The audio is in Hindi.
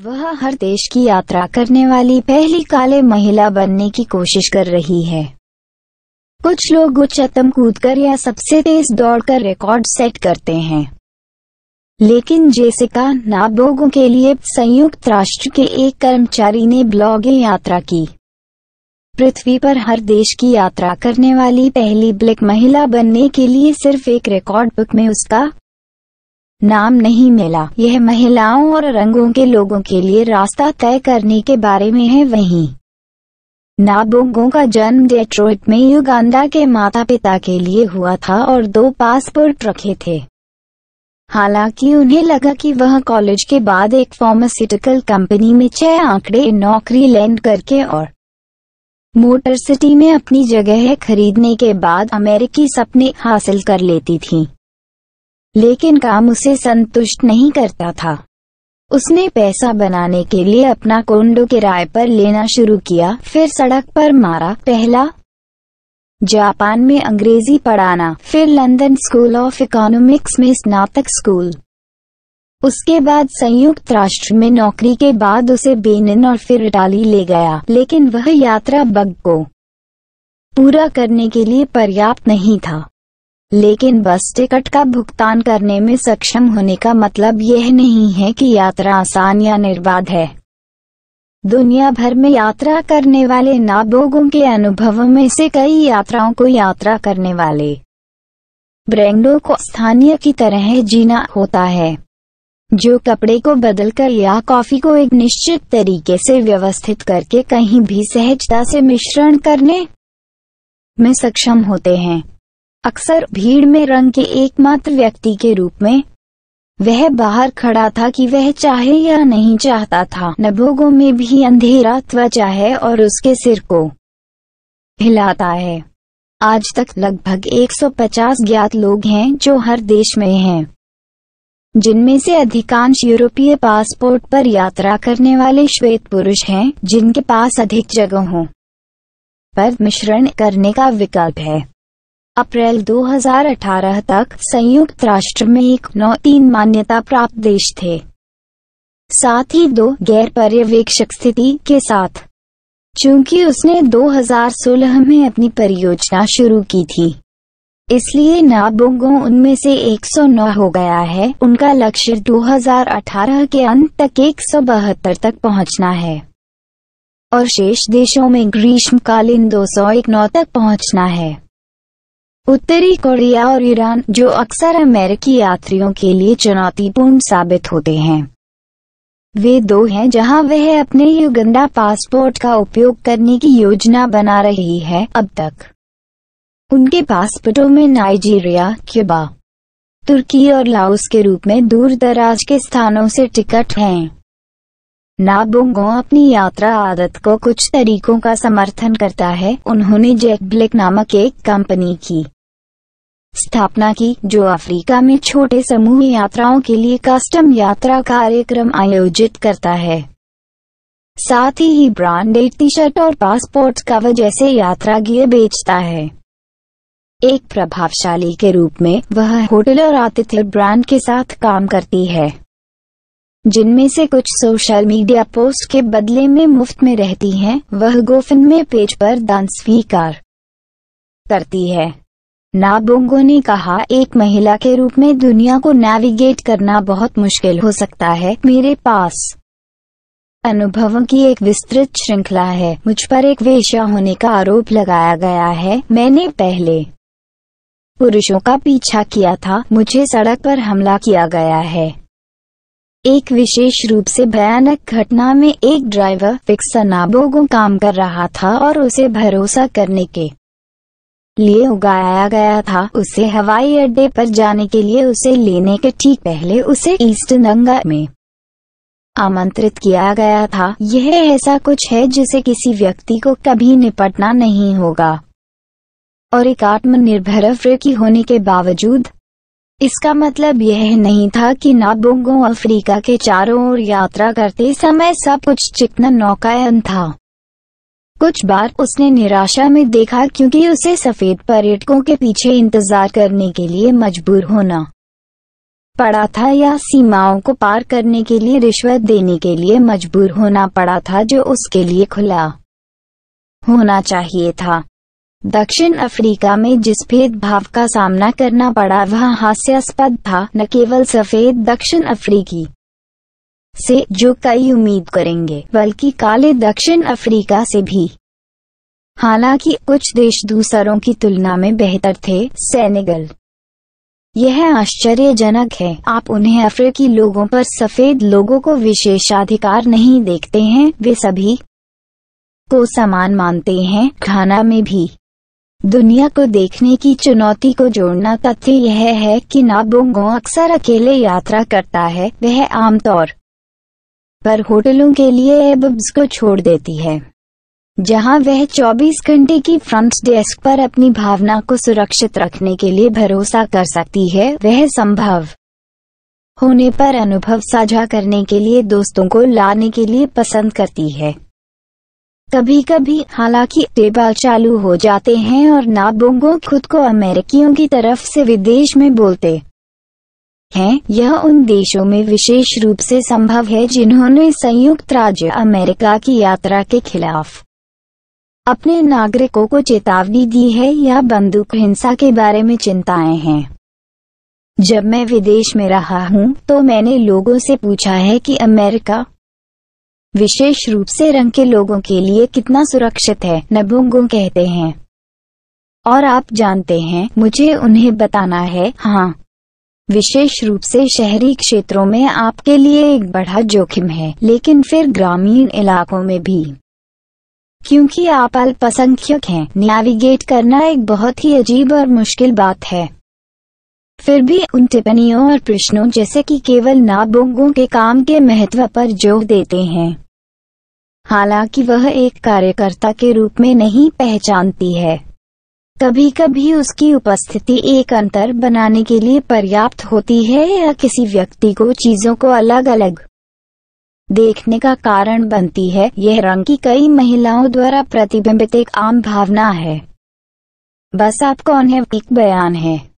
वह हर देश की यात्रा करने वाली पहली काले महिला बनने की कोशिश कर रही है। कुछ लोग उच्चतम कूदकर या सबसे तेज दौड़कर रिकॉर्ड सेट करते हैं, लेकिन जेसिका नाबोगो के लिए संयुक्त राष्ट्र के एक कर्मचारी ने ब्लॉगिंग यात्रा की। पृथ्वी पर हर देश की यात्रा करने वाली पहली ब्लैक महिला बनने के लिए सिर्फ एक रिकॉर्ड बुक में उसका नाम नहीं मिला। यह महिलाओं और रंगों के लोगों के लिए रास्ता तय करने के बारे में है। वहीं नाबोगो का जन्म डेट्रॉइट में युगांडा के माता पिता के लिए हुआ था और 2 पासपोर्ट रखे थे। हालांकि उन्हें लगा कि वह कॉलेज के बाद एक फार्मास्यूटिकल कंपनी में 6 आंकड़े नौकरी लैंड करके और मोटर सिटी में अपनी जगह खरीदने के बाद अमेरिकी सपने हासिल कर लेती थी, लेकिन काम उसे संतुष्ट नहीं करता था। उसने पैसा बनाने के लिए अपना कोंडो किराए पर लेना शुरू किया, फिर सड़क पर मारा, पहला जापान में अंग्रेजी पढ़ाना, फिर लंदन स्कूल ऑफ इकोनॉमिक्स में स्नातक स्कूल। उसके बाद संयुक्त राष्ट्र में नौकरी के बाद उसे बेनिन और फिर इटाली ले गया, लेकिन वह यात्रा बग को पूरा करने के लिए पर्याप्त नहीं था। लेकिन बस टिकट का भुगतान करने में सक्षम होने का मतलब यह नहीं है कि यात्रा आसान या निर्बाध है। दुनिया भर में यात्रा करने वाले नाबोगो के अनुभवों में से कई यात्राओं को यात्रा करने वाले ब्रांडों को स्थानीय की तरह जीना होता है, जो कपड़े को बदलकर या कॉफी को एक निश्चित तरीके से व्यवस्थित करके कहीं भी सहजता से मिश्रण करने में सक्षम होते हैं। अक्सर भीड़ में रंग के एकमात्र व्यक्ति के रूप में वह बाहर खड़ा था कि वह चाहे या नहीं चाहता था। नाबोगो में भी अंधेरा त्वचा है और उसके सिर को हिलाता है। आज तक लगभग 150 ज्ञात लोग हैं जो हर देश में हैं, जिनमें से अधिकांश यूरोपीय पासपोर्ट पर यात्रा करने वाले श्वेत पुरुष हैं, जिनके पास अधिक जगहों पर मिश्रण करने का विकल्प है। अप्रैल 2018 तक संयुक्त राष्ट्र में 193 मान्यता प्राप्त देश थे, साथ ही 2 गैर पर्यवेक्षक स्थिति के साथ। चूंकि उसने 2016 में अपनी परियोजना शुरू की थी, इसलिए नाबोगो उनमें से 109 हो गया है। उनका लक्ष्य 2018 के अंत तक 172 तक पहुंचना है और शेष देशों में ग्रीष्मकालीन 209 तक पहुंचना है। उत्तरी कोरिया और ईरान, जो अक्सर अमेरिकी यात्रियों के लिए चुनौतीपूर्ण साबित होते हैं, वे 2 हैं जहां वह अपने युगांडा पासपोर्ट का उपयोग करने की योजना बना रही है। अब तक उनके पासपोर्टों में नाइजीरिया, क्यूबा, तुर्की और लाओस के रूप में दूर दराज के स्थानों से टिकट हैं। नाबोगो अपनी यात्रा आदत को कुछ तरीकों का समर्थन करता है। उन्होंने जेट ब्लैक नामक एक कंपनी की स्थापना की, जो अफ्रीका में छोटे समूह यात्राओं के लिए कस्टम यात्रा कार्यक्रम आयोजित करता है। साथ ही ब्रांडेड टी-शर्ट और पासपोर्ट कवर जैसे यात्रा गियर बेचता है। एक प्रभावशाली के रूप में वह होटल और आतिथ्य ब्रांड के साथ काम करती है, जिनमें से कुछ सोशल मीडिया पोस्ट के बदले में मुफ्त में रहती हैं। वह गोफंडमे पेज पर दान स्वीकार करती है। नाबोगो ने कहा, एक महिला के रूप में दुनिया को नेविगेट करना बहुत मुश्किल हो सकता है। मेरे पास अनुभवों की एक विस्तृत श्रृंखला है। मुझ पर एक वेश्या होने का आरोप लगाया गया है। मैंने पहले पुरुषों का पीछा किया था। मुझे सड़क पर हमला किया गया है। एक विशेष रूप से भयानक घटना में एक ड्राइवर फिक्सर नाबोगो काम कर रहा था और उसे भरोसा करने के लिए उगाया गया था। उसे हवाई अड्डे पर जाने के लिए उसे लेने के ठीक पहले उसे ईस्ट नंगा में आमंत्रित किया गया था। यह ऐसा कुछ है जिसे किसी व्यक्ति को कभी निपटना नहीं होगा, और एक आत्मनिर्भर अफ्रीकी होने के बावजूद इसका मतलब यह नहीं था कि नाबोगो अफ्रीका के चारों ओर यात्रा करते समय सब कुछ चिकना नौकायन था। कुछ बार उसने निराशा में देखा, क्योंकि उसे सफेद पर्यटकों के पीछे इंतजार करने के लिए मजबूर होना पड़ा था या सीमाओं को पार करने के लिए रिश्वत देने के लिए मजबूर होना पड़ा था, जो उसके लिए खुला होना चाहिए था। दक्षिण अफ्रीका में जिस भेदभाव का सामना करना पड़ा वह हास्यास्पद था, न केवल सफेद दक्षिण अफ्रीकी से जो कई उम्मीद करेंगे, बल्कि काले दक्षिण अफ्रीका से भी। हालांकि कुछ देश दूसरों की तुलना में बेहतर थे। सेनेगल। यह आश्चर्यजनक है, आप उन्हें अफ्रीकी लोगों पर सफेद लोगों को विशेषाधिकार नहीं देखते हैं, वे सभी को समान मानते हैं, घाना में भी। दुनिया को देखने की चुनौती को जोड़ना तथ्य यह है कि नाबोंगो अक्सर अकेले यात्रा करता है। वह आमतौर पर होटलों के लिए एबब्स को छोड़ देती है, जहां वह 24 घंटे की फ्रंट डेस्क पर अपनी भावना को सुरक्षित रखने के लिए भरोसा कर सकती है। वह संभव होने पर अनुभव साझा करने के लिए दोस्तों को लाने के लिए पसंद करती है। कभी कभी हालांकि टेबल चालू हो जाते हैं और नाबोंगो खुद को अमेरिकियों की तरफ से विदेश में बोलते हैं। यह उन देशों में विशेष रूप से संभव है जिन्होंने संयुक्त राज्य अमेरिका की यात्रा के खिलाफ अपने नागरिकों को चेतावनी दी है या बंदूक हिंसा के बारे में चिंताएं हैं। जब मैं विदेश में रहा हूं तो मैंने लोगों से पूछा है कि अमेरिका विशेष रूप से रंग के लोगों के लिए कितना सुरक्षित है। नाबोंगो कहते हैं, और आप जानते हैं, मुझे उन्हें बताना है, हाँ, विशेष रूप से शहरी क्षेत्रों में आपके लिए एक बड़ा जोखिम है, लेकिन फिर ग्रामीण इलाकों में भी, क्योंकि आप अल्पसंख्यक हैं, नेविगेट करना एक बहुत ही अजीब और मुश्किल बात है। फिर भी उन टिप्पणियों और प्रश्नों जैसे कि केवल नाबोंगो के काम के महत्व पर जोर देते हैं, हालांकि वह एक कार्यकर्ता के रूप में नहीं पहचानती है। कभी कभी उसकी उपस्थिति एक अंतर बनाने के लिए पर्याप्त होती है या किसी व्यक्ति को चीजों को अलग अलग देखने का कारण बनती है। यह रंग की कई महिलाओं द्वारा प्रतिबिंबित एक आम भावना है। बस आप कौन है, एक बयान है।